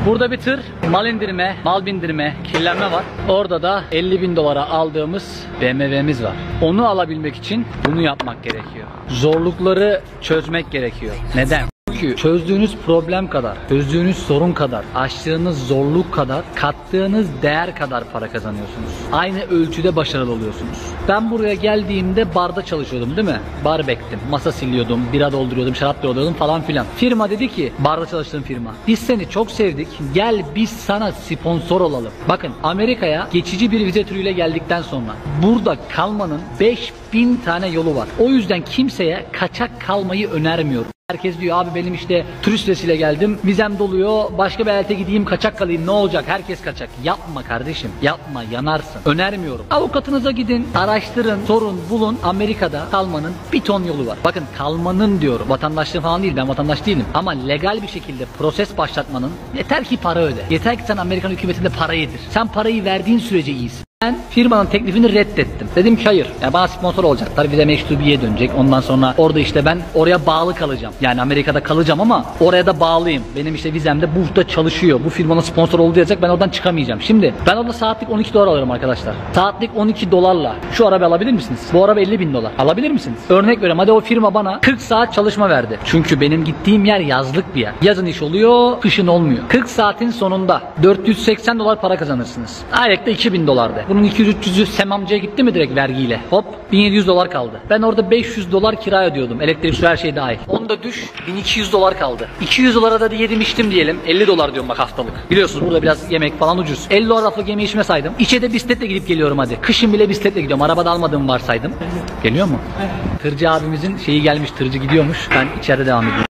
Burada bir tır mal indirme, mal bindirme, kirlenme var. Orada da 50.000 dolara aldığımız BMW'miz var. Onu alabilmek için bunu yapmak gerekiyor. Zorlukları çözmek gerekiyor. Neden? Çünkü çözdüğünüz problem kadar, çözdüğünüz sorun kadar, aştığınız zorluk kadar, kattığınız değer kadar para kazanıyorsunuz. Aynı ölçüde başarılı oluyorsunuz. Ben buraya geldiğimde barda çalışıyordum değil mi? Bar bektim, masa siliyordum, bira dolduruyordum, şarap dolduruyordum falan filan. Firma dedi ki, barda çalıştığım firma, biz seni çok sevdik, gel biz sana sponsor olalım. Bakın Amerika'ya geçici bir vize türüyle geldikten sonra burada kalmanın 5000 tane yolu var. O yüzden kimseye kaçak kalmayı önermiyorum. Herkes diyor abi benim işte turist vizesiyle geldim, vizem doluyor, başka bir eyalete gideyim kaçak kalayım ne olacak, herkes kaçak. Yapma kardeşim, yapma, yanarsın. Önermiyorum. Avukatınıza gidin, araştırın, sorun, bulun. Amerika'da kalmanın bir ton yolu var. Bakın kalmanın diyorum, vatandaşlığı falan değil, ben vatandaş değilim. Ama legal bir şekilde proses başlatmanın, yeter ki para öde. Yeter ki sen Amerikan hükümetinde para yedir. Sen parayı verdiğin sürece iyisin. Ben firmanın teklifini reddettim. Dedim ki hayır. Yani bana sponsor olacaklar. Vizem H2B'ye dönecek. Ondan sonra orada işte ben oraya bağlı kalacağım. Yani Amerika'da kalacağım ama oraya da bağlıyım. Benim işte vizem de burada çalışıyor. Bu firmanın sponsor olduğu diyecek. Ben oradan çıkamayacağım. Şimdi ben orada saatlik 12 dolar alıyorum arkadaşlar. Saatlik 12 dolarla şu araba alabilir misiniz? Bu araba 50.000 dolar. Alabilir misiniz? Örnek veriyorum. Hadi o firma bana 40 saat çalışma verdi. Çünkü benim gittiğim yer yazlık bir yer. Yazın iş oluyor, kışın olmuyor. 40 saatin sonunda 480 dolar para kazanırsınız. Aylıkta 2.000 dolardı. Bunun 200-300'ü Sem amcaya gitti mi direkt vergiyle? Hop 1700 dolar kaldı. Ben orada 500 dolar kira ödüyordum. Elektrik, su, her şey dahil. Onu da düş 1200 dolar kaldı. 200 dolara da yedim içtim diyelim. 50 dolar diyorum bak haftalık. Biliyorsunuz burada biraz yemek falan ucuz. 50 dolar haftalık yeme içme saydım. İçe de bisikletle gidip geliyorum hadi. Kışın bile bisikletle gidiyorum. Arabada almadığımı varsaydım. Geliyor mu? Tırcı abimizin şeyi gelmiş. Tırcı gidiyormuş. Ben içeride devam ediyorum.